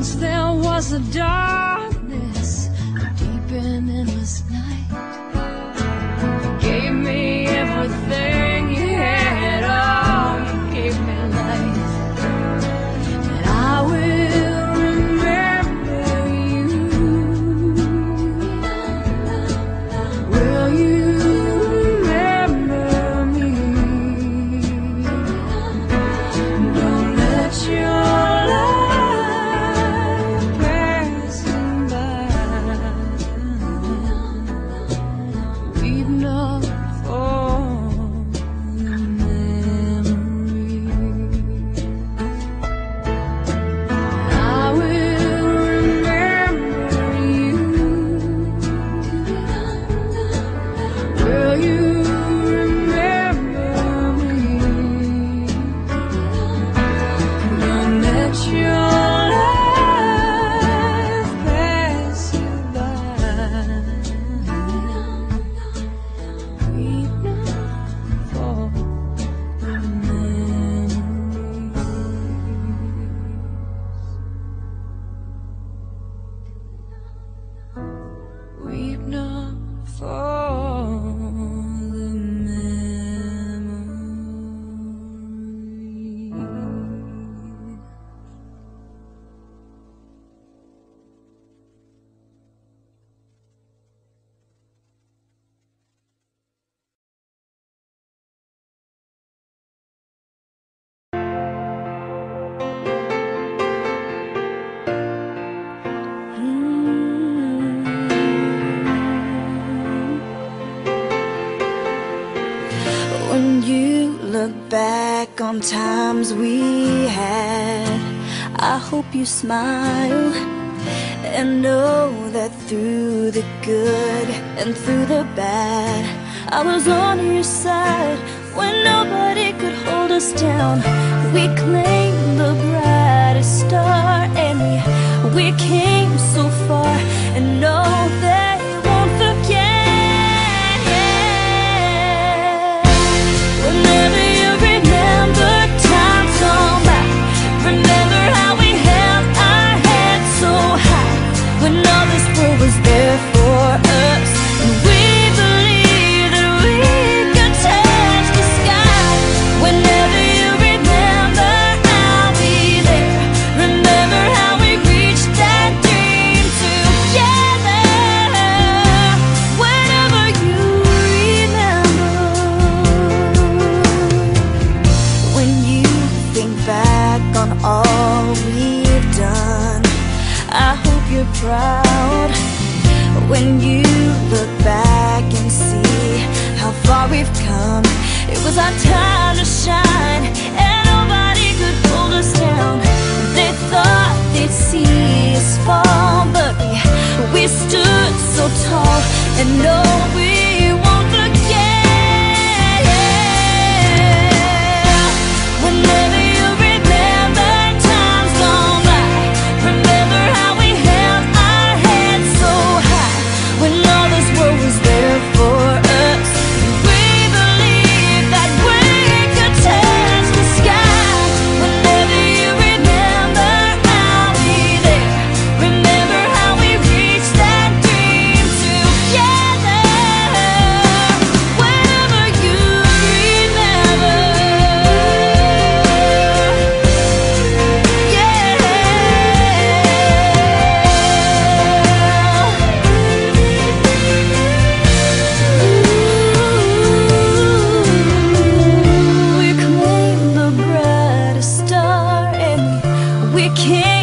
Once there was a darkness, a deep and endless night. You gave me everything you had, oh, you gave me life. And I will remember you. Will you remember me? Don't let your weep not for the memory. When you look back on times we had, I hope you smile and know that through the good and through the bad, I was on your side when nobody could hold us down. We claimed the brightest star and we came so far, and know that won't forget. Whenever you remember times gone by, remember how we held our heads so high when all this world was there for us, and we believed that we could touch the sky. Whenever you remember, I'll be there. Remember how we reached that dream together. Whenever you when you think back on all we've done, I hope you're proud. When you look back and see how far we've come, it was our time to shine, and nobody could hold us down. They thought they'd see us fall, but we stood so tall, and no, we won't forget. Whenever you remember times gone by, remember how we held our heads so high when all this world was there for us. We believed that we could touch the sky. Whenever you remember, I'll be there. Remember how we reached that dream together. Whenever you remember. We claimed the brightest star and we can't